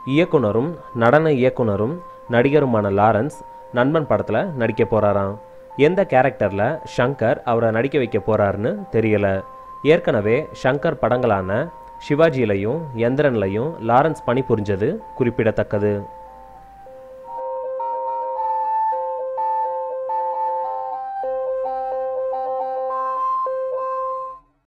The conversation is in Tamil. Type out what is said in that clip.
இயக்குனரும் நடன இயக்குனரும் நடிகருமான லாரன்ஸ் நண்பன் படத்தில் நடிக்க போகிறாராம். எந்த கேரக்டரில் ஷங்கர் அவரை நடிக்க வைக்க போகிறாருன்னு தெரியல. ஏற்கனவே ஷங்கர் படங்களான சிவாஜிலையும் எந்திரன்லையும் லாரன்ஸ் பணிபுரிஞ்சது குறிப்பிடத்தக்கது.